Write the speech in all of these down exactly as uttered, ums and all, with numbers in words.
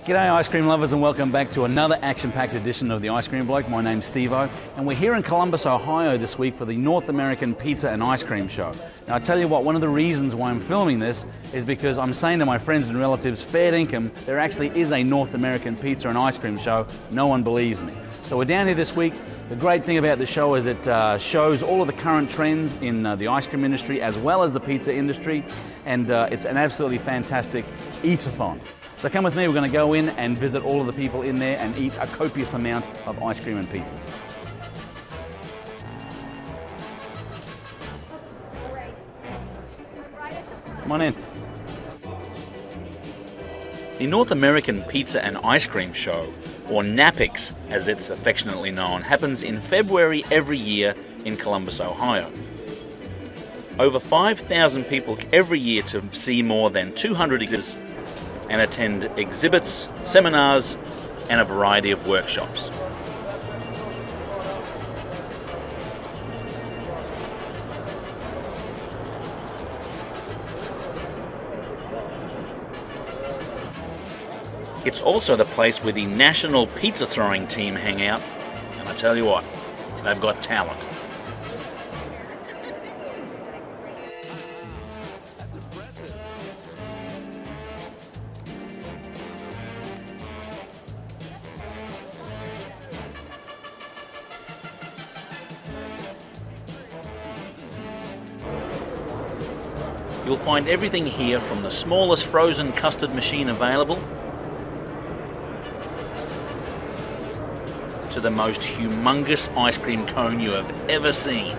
G'day ice cream lovers and welcome back to another action-packed edition of the Ice Cream Bloke. My name's Stevo and we're here in Columbus, Ohio this week for the North American Pizza and Ice Cream Show. Now I tell you what, one of the reasons why I'm filming this is because I'm saying to my friends and relatives, fair income, there actually is a North American Pizza and Ice Cream Show. No one believes me. So we're down here this week. The great thing about the show is it uh, shows all of the current trends in uh, the ice cream industry as well as the pizza industry, and uh, it's an absolutely fantastic eat-a-thon. So come with me, we're going to go in and visit all of the people in there and eat a copious amount of ice cream and pizza. Come on in. The North American Pizza and Ice Cream Show, or NAPIX as it's affectionately known, happens in February every year in Columbus, Ohio. Over five thousand people every year to see more than two hundred exhibitors and attend exhibits, seminars, and a variety of workshops. It's also the place where the national pizza throwing team hang out, and I tell you what, they've got talent. You'll find everything here from the smallest frozen custard machine available to the most humongous ice cream cone you have ever seen.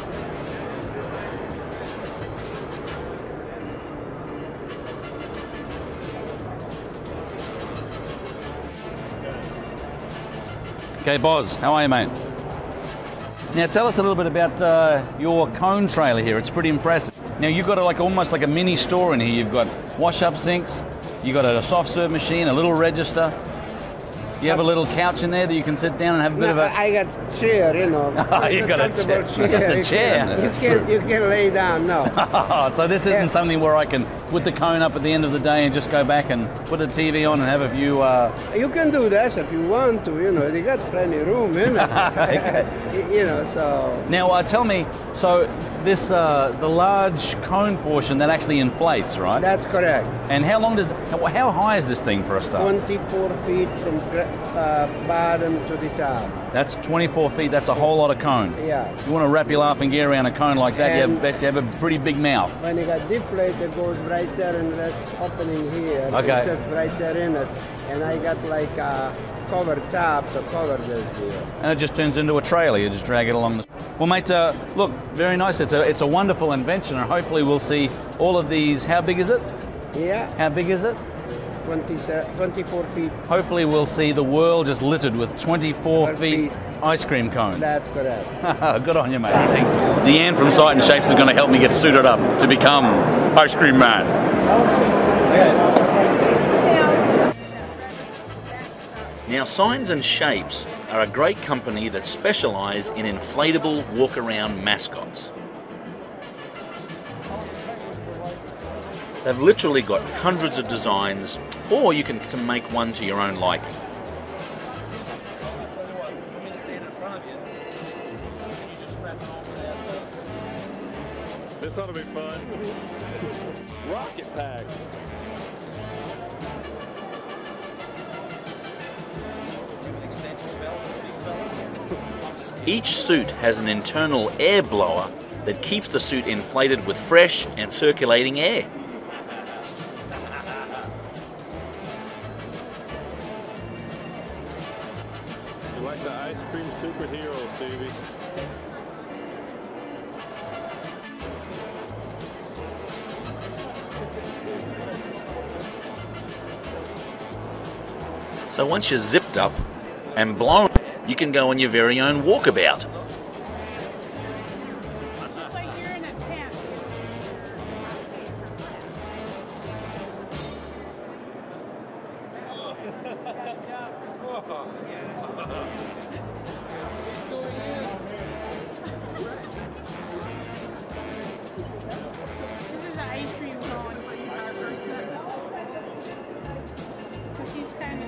Okay, Boz, how are you, mate? Now tell us a little bit about uh, your cone trailer here. It's pretty impressive. Now you've got a, like almost like a mini store in here. You've got wash-up sinks, you've got a soft serve machine, a little register. You have a little couch in there that you can sit down and have a bit no, of a... I got a chair, you know. Oh, you got a chair. chair. Just a chair. You can't, you can't lay down, no. So this isn't Yeah. something where I can put the cone up at the end of the day and just go back and put the T V on and have a view. Uh... You can do that if you want to, you know. They got plenty of room, you know. You know, so... Now uh, tell me, so this, uh, the large cone portion, that actually inflates, right? That's correct. And how long does, how, how high is this thing for a start? twenty-four feet from uh, bottom to the top. That's twenty-four feet, that's a whole lot of cone. Yeah. You want to wrap your laughing gear around a cone like that, And you have, you have a pretty big mouth. When you got deflate, it goes right there in that opening here. Okay. It sits right there in it. And I got like a cover top to cover this here. And it just turns into a trailer, you just drag it along the... Well mate, uh, look, very nice. It's a, it's a wonderful invention and hopefully we'll see all of these. How big is it? Yeah. How big is it? twenty, twenty-four feet. Hopefully we'll see the world just littered with twenty-four feet feet. ice cream cones. That's correct. Good on you, mate. Deanne from Sight and Shapes is going to help me get suited up to become ice cream man. Now, Signs and Shapes are a great company that specialise in inflatable walk-around mascots. They've literally got hundreds of designs, or you can to make one to your own liking. This ought to be fun. Rocket pack. Each suit has an internal air blower that keeps the suit inflated with fresh and circulating air. You're like the ice cream superhero, Stevie. So once you're zipped up and blown, you can go on your very own walkabout. It's like you're in a tent. This is an ice cream cone for you, Harper. Because he's kind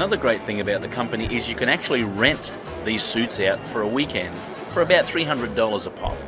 another great thing about the company is you can actually rent these suits out for a weekend for about three hundred dollars a pop.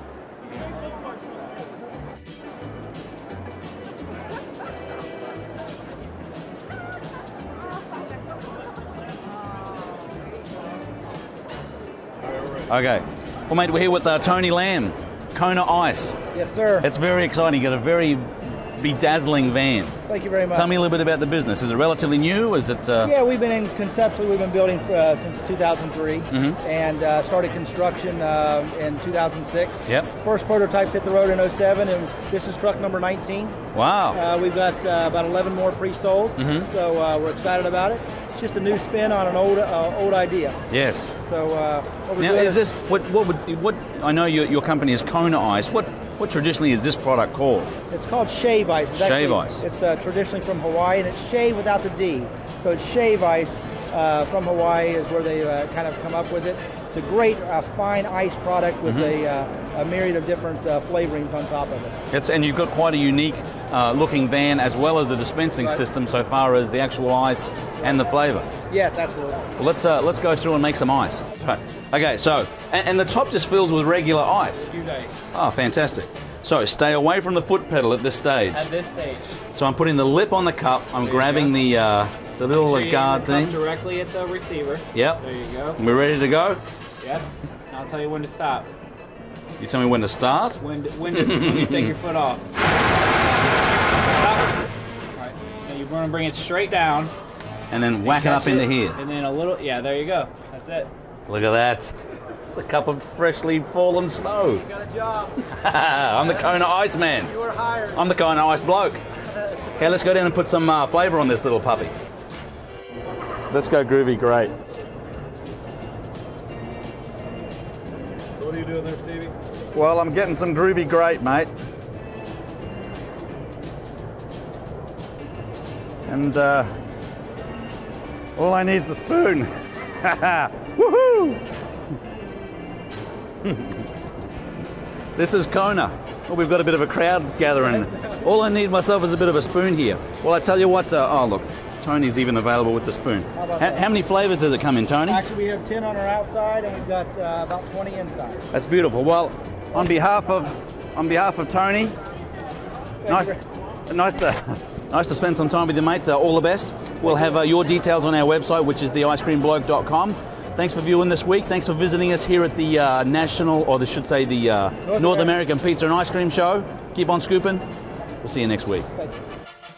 Okay, well mate, we're here with uh, Tony Lamb, Kona Ice. Yes, sir. It's very exciting. You got a very bedazzling van. Thank you very much. Tell me a little bit about the business. Is it relatively new? Is it? Uh... Yeah, we've been in conceptually. We've been building uh, since two thousand three, mm-hmm. and uh, started construction uh, in two thousand six. Yep. First prototypes hit the road in oh seven, and this is truck number nineteen. Wow. Uh, we've got uh, about eleven more pre-sold, mm-hmm. so uh, we're excited about it. It's just a new spin on an old uh, old idea. Yes. So uh, what we're now, doing is this what? What would? What? I know your your company is Kona Ice. What? What traditionally is this product called? It's called shave ice. It's shave actually, ice. It's uh, traditionally from Hawaii, and it's shave without the D. So it's shave ice uh, from Hawaii is where they uh, kind of come up with it. It's a great uh, fine ice product with mm-hmm. a, uh, a myriad of different uh, flavorings on top of it. It's, and you've got quite a unique uh, looking van as well as the dispensing right. system so far as the actual ice and the flavor. Yes, absolutely. Well, let's uh, let's go through and make some ice. Right. Okay, so and, and the top just fills with regular ice. You guys. Oh, fantastic. So stay away from the foot pedal at this stage. At this stage. So I'm putting the lip on the cup. I'm there grabbing the uh, the little sure guard thing. Directly at the receiver. Yep. There you go. We're ready to go. Yep. I'll tell you when to stop. You tell me when to start. When to, when, to, when you take your foot off. Stop. All right. Now you want to bring it straight down. And then whack it up it, into here. And then a little. Yeah. There you go. That's it. Look at that. It's a cup of freshly fallen snow. You got a job. I'm the Kona Ice man. You were hired. I'm the Kona Ice bloke. Okay, let's go down and put some uh, flavor on this little puppy. Let's go groovy great. What are you doing there, Stevie? Well, I'm getting some groovy great, mate. And uh, all I need is a spoon. Woohoo! This is Kona. Well, we've got a bit of a crowd gathering. All I need myself is a bit of a spoon here. Well, I tell you what, uh, oh look, Tony's even available with the spoon. How, about how, that? how many flavors does it come in, Tony? Actually, we have ten on our outside, and we've got uh, about twenty inside. That's beautiful. Well, on behalf of on behalf of Tony, nice, nice to nice to spend some time with you, mate. Uh, all the best. We'll have uh, your details on our website, which is the ice cream bloke dot com. Thanks for viewing this week. Thanks for visiting us here at the uh, National, or I should say the uh, North, North American Pizza and Ice Cream Show. Keep on scooping. We'll see you next week. Thank you.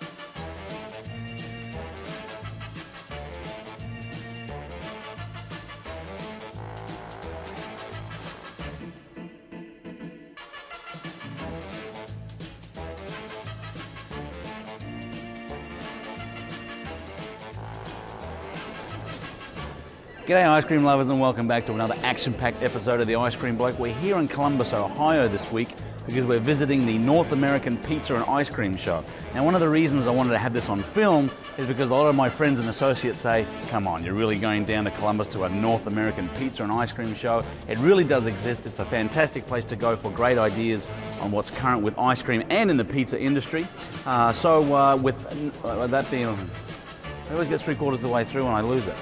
G'day ice cream lovers and welcome back to another action-packed episode of the Ice Cream Bloke. We're here in Columbus, Ohio this week because we're visiting the North American Pizza and Ice Cream Show. Now one of the reasons I wanted to have this on film is because a lot of my friends and associates say, come on, you're really going down to Columbus to a North American Pizza and Ice Cream Show. It really does exist. It's a fantastic place to go for great ideas on what's current with ice cream and in the pizza industry. Uh, so uh, with uh, that being, I always get three quarters of the way through and I lose it.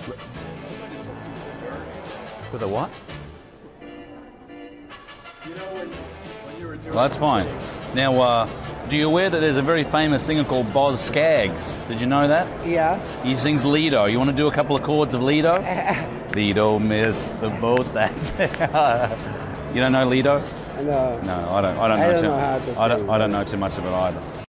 With a what? You know when, when you were doing Well, that's fine. Now, uh, do you aware that there's a very famous singer called Boz Scaggs? Did you know that? Yeah. He sings Lido. You want to do a couple of chords of Lido? Lido missed the boat. That's You don't know Lido? No. No, I don't. I don't know I don't too. know how to I don't. sing, I don't know too much of it either.